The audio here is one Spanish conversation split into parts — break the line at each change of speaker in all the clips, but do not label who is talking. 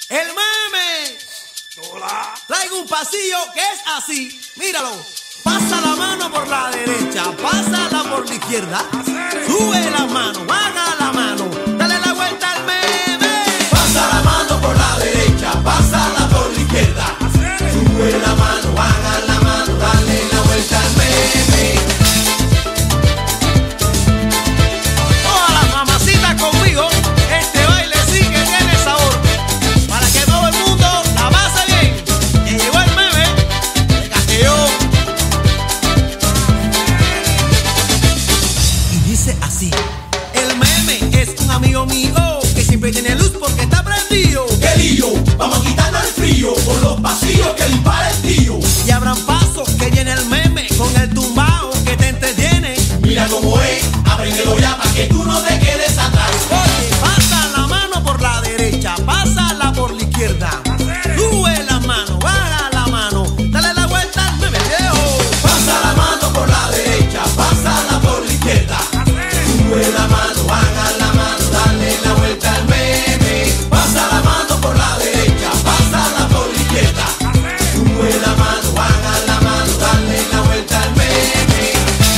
El meme.
Hola.
Traigo un pasillo que es así. Míralo. Pasa la mano por la derecha, pásala por la izquierda. Sube la mano, baja la mano, dale la vuelta al meme.
Pasa la mano por la derecha, pásala por la izquierda. Sube la mano, baja la mano, dale la vuelta al meme.
Todas las mamacitas conmigo, este baile sí que tiene sabor. Para que todo el mundo la pase bien. Que llegó el meme de Castellón. Y dice así: el meme es un amigo mío que siempre tiene luz porque está prendido.
¡Qué lío! Vamos a quitarnos el frío por los pasillos que dispara el tío.
Y habrán pasos que llene el meme con el tumbao que te entretiene.
Mira cómo es, apréndelo ya para que tú no te quedes atrás.
Oye, pasa la mano por la derecha, pásala por la izquierda. Sube la mano, baja la mano, dale la vuelta al meme viejo.
Pasa la mano por la derecha, pásala por la izquierda. Sube la mano, baja la mano, dale la vuelta al meme. Pasa la mano por la derecha, pásala por la izquierda. Sube la mano, baja la mano, dale la vuelta al meme.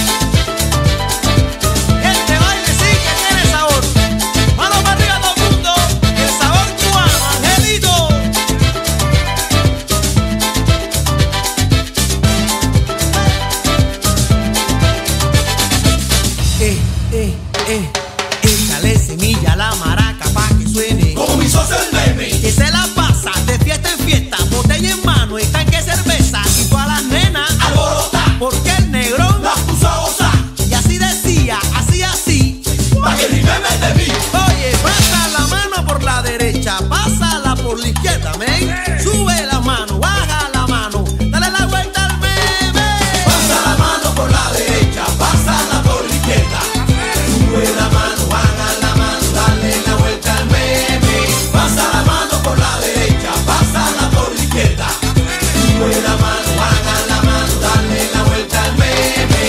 Este baile sí que tiene sabor. Mano para arriba todo el mundo, el sabor cubano, Angelito. Échale semilla a la maraca pa' que suene.
Como mi socio el meme.
Que se la pasa de fiesta en fiesta, botella en mano y tanque cerveza. Y todas las nenas
Alborota,
porque el negrón.
las puso a gozar,
Y así decía, así.
pa' que ni meme de mí.
Oye, pasa la mano por la derecha, pásala por la izquierda, men. Sube la mano, baja la mano, dale la vuelta al meme.
Pasa la mano por la derecha, pásala por la izquierda. Sube la mano, baja la mano, dale la vuelta al meme. Pasa la mano por la derecha, pásala por la izquierda. Sube la mano, baja la mano, dale la vuelta al meme.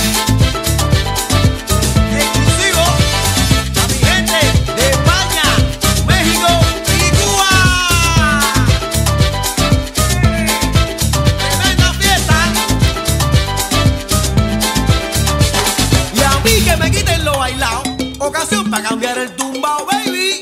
Exclusivo a mi gente de España, México y Cuba. Tremenda fiesta. Y a mí que me quiten lo bailado, ocasión para cambiar el tumbao, baby.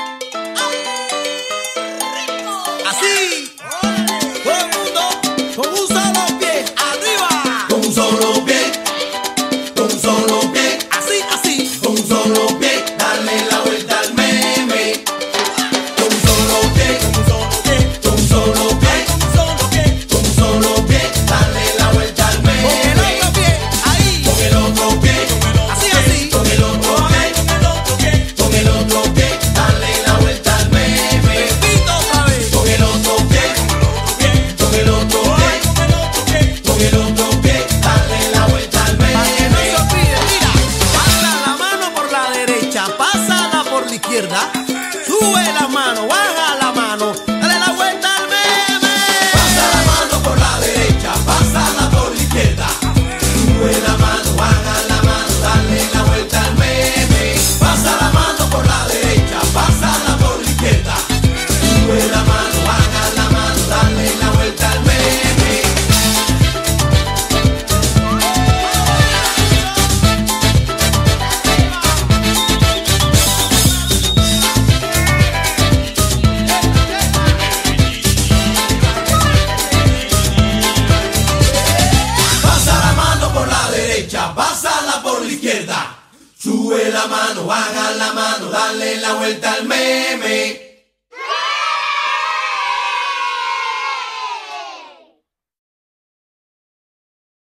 Así, todo el mundo con un solo pie arriba.
Con un solo pie, con un solo pie,
Así.
con un solo pie, dale la vuelta al meme. Con un solo pie, con un solo pie, con un solo pie, con un solo pie, dale la vuelta al
Con el
meme.
otro pie, ahí.
Con el otro pie,
Así.
con el otro pie, con el otro pie, dale la vuelta al meme.
Repito otra vez.
Con el otro pie, con el otro pie, con el otro pie, dale la vuelta al
Para que no se
meme.
olvide, mira. Pasa la mano por la derecha, pásala por la izquierda. Sube la mano, baja la mano, dale la vuelta al meme.
Pasa la mano por la derecha, pásala por la izquierda. Sube la mano, baja la mano, dale la vuelta al meme. Pasa la mano por la derecha, pásala por la izquierda. Sube la mano, baja la mano, dale la vuelta al meme. Pasa la mano por la derecha, pásala por la izquierda. Sube la mano, baja la mano, dale la vuelta al meme.